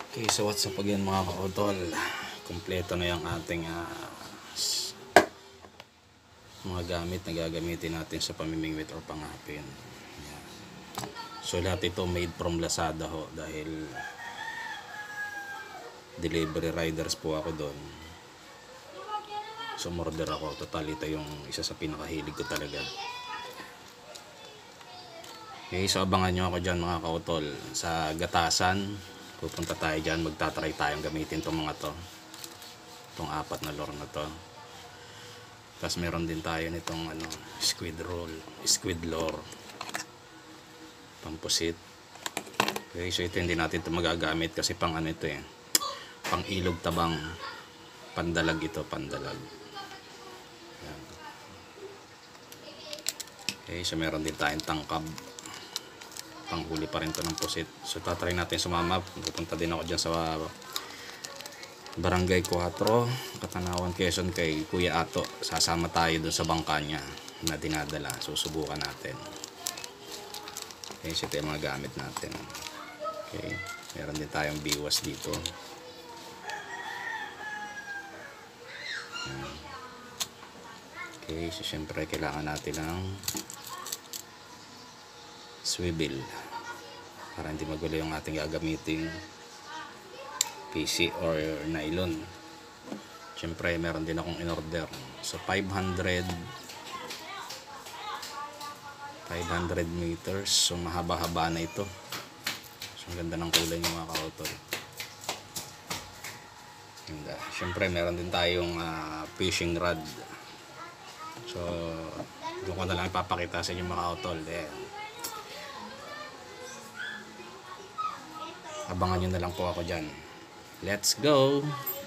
Okay, so what's up again mga kautol? Kompleto na yung ating mga gamit na gagamitin natin sa pamimingwit or pangapin. Ayan. So lahat ito made from Lazada ho, dahil delivery riders po ako doon. So order ako. Total ito yung isa sa pinakahilig ko talaga. Okay, so abangan nyo ako dyan mga kautol. Sa Gatasan pupunta tayo dyan, magtatry tayong gamitin itong mga to, itong apat na lure na to. Tapos meron din tayo nitong squid lure, pampusit. Okay, so ito hindi natin ito magagamit kasi pang ito pang ilog tabang, pandalag ito, pandalag. Yan. Okay, so meron din tayong tangkab, panghuli pa rin to ng pusit. So tatry natin sumama. Pupunta din ako dyan sa Barangay 4, Katanawan, Quezon, kay Kuya Ato. Sasama tayo dun sa bangka niya na dinadala. Susubukan natin. Okay, so ito yung mga gamit natin. Okay, meron din tayong biwas dito. Okay, so syempre kailangan natin ng swivel para hindi magulo yung ating gagamiting PC or nylon. Siyempre meron din akong in-order. So 500 meters. So mahaba-haba na ito. So ang ganda ng kulay ng mga kautol. Siyempre meron din tayong fishing rod. So doon ko na lang ipapakita sa inyo mga kautol. Abangan nyo na lang po ako dyan. Let's go!